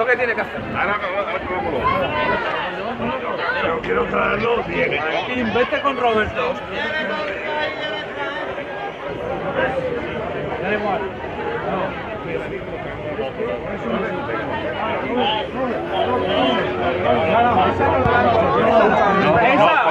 que tiene que hacer. Pero quiero traerlo bien. Vete con Roberto. Da igual. Esa.